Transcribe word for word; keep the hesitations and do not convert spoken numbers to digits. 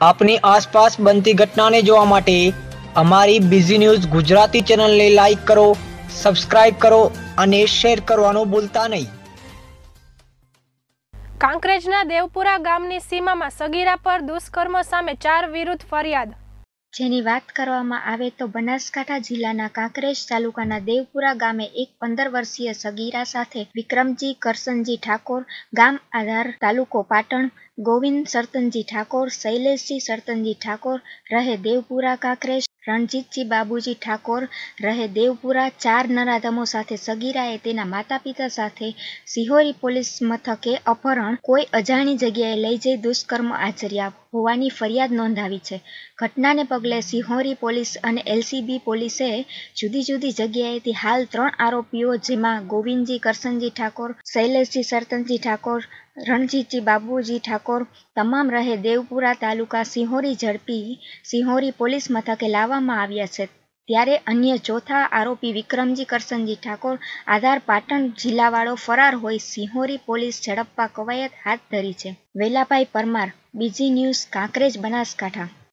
આપની આસપાસ બનતી ઘટનાને જોવા માટે અમારી બીઝી ન્યૂઝ ગુજરાતી ચેનલને લાઈક કરો, સબસ્ક્રાઇબ કરો અને શેર કરવાનું ભૂલતા નહીં. કાંકરેજના દેવપુરા ગામની સીમામાં સગીરા પર દુષ્કર્મ સામે ચાર વિરુદ્ધ ફરિયાદ. જેની વાત કરવામાં આવે તો બનાસકાંઠા જિલ્લાના કાંકરેજ તાલુકાના દેવપુરા ગામે એક પંદર વર્ષીય સગીરા સાથે વિક્રમજી કરસનજી ઠાકોર, ગામ આધાર, તાલુકો પાટણ, ગોવિંદ સરતનજી ઠાકોર, શૈલેષજી સરતનજી ઠાકોર, રહે દેવપુરા કાંકરેજ, રણજીતજી બાબુજી ઠાકોર, રહે દેવપુરા, ચાર નરાધમો સાથે સગીરાએ તેના માતા પિતા સાથે સિહોરી પોલીસ મથકે અપહરણ કોઈ અજાણી જગ્યાએ લઈ જઈ દુષ્કર્મ આચર્યા હોવાની ફરિયાદ નોંધાવી છે. ઘટનાને પગલે સિહોરી પોલીસ અને એલસીબી પોલીસે જુદી જુદી જગ્યાએથી હાલ ત્રણ આરોપીઓ જેમાં ગોવિંદજી કરસનજી ઠાકોર, શૈલેષજી સરતનજી ઠાકોર, રણજીતજી બાબુજી ઠાકોર તમામ રહે દેવપુરા તાલુકા સિહોરી ઝડપી સિહોરી પોલીસ મથકે લાવવામાં આવ્યા છે. ત્યારે અન્ય ચોથા આરોપી વિક્રમજી કરસનજી ઠાકોર આધાર પાટણ જિલ્લાવાળો ફરાર હોય સિહોરી પોલીસ ઝડપવા કવાયત હાથ ધરી છે. વેલાભાઈ પરમાર, બીજી ન્યૂઝ, કાંકરેજ, બનાસકાંઠા.